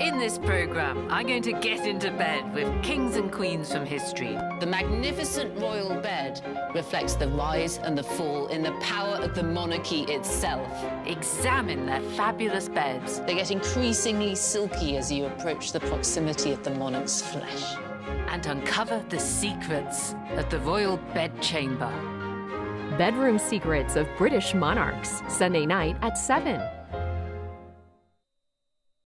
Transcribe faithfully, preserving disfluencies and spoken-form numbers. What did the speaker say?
In this program, I'm going to get into bed with kings and queens from history. The magnificent royal bed reflects the rise and the fall in the power of the monarchy itself. Examine their fabulous beds. They get increasingly silky as you approach the proximity of the monarch's flesh. And uncover the secrets of the royal bedchamber. Bedroom Secrets of British Monarchs, Sunday night at seven.